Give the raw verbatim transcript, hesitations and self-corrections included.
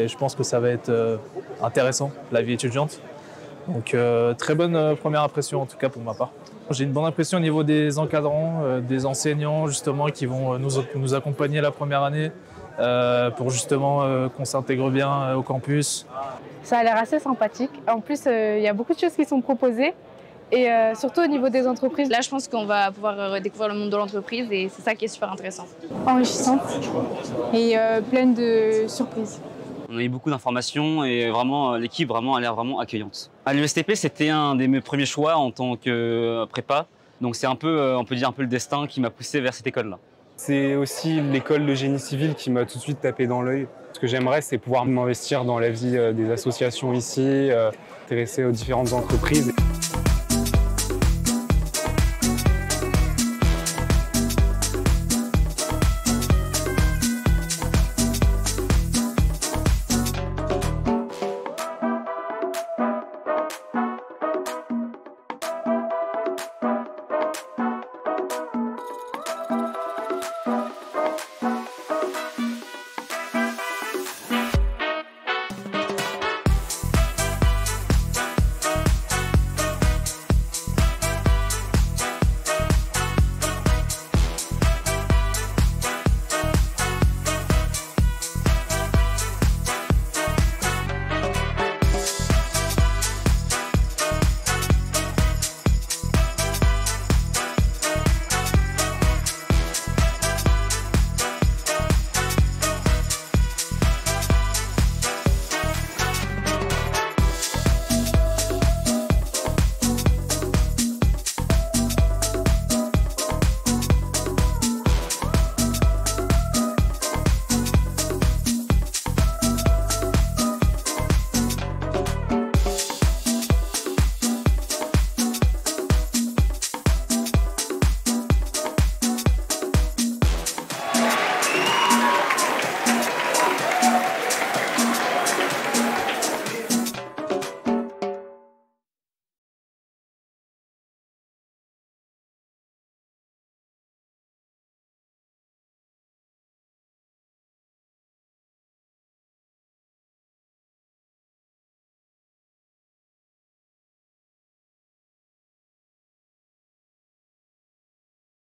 et je pense que ça va être euh, intéressant, la vie étudiante. Donc euh, très bonne euh, première impression en tout cas pour ma part. J'ai une bonne impression au niveau des encadrants, euh, des enseignants justement qui vont nous, nous accompagner la première année euh, pour justement euh, qu'on s'intègre bien euh, au campus. Ça a l'air assez sympathique. En plus, il euh, y a beaucoup de choses qui sont proposées. Et euh, surtout au niveau des entreprises. Là, je pense qu'on va pouvoir euh, découvrir le monde de l'entreprise et c'est ça qui est super intéressant. Enrichissante et euh, pleine de surprises. On a eu beaucoup d'informations et vraiment l'équipe vraiment a l'air vraiment accueillante. À l'U S T P, c'était un des mes premiers choix en tant que prépa. Donc c'est un peu, on peut dire un peu le destin qui m'a poussé vers cette école-là. C'est aussi l'école de génie civil qui m'a tout de suite tapé dans l'œil. Ce que j'aimerais, c'est pouvoir m'investir dans la vie des associations ici, euh, intéresser aux différentes entreprises.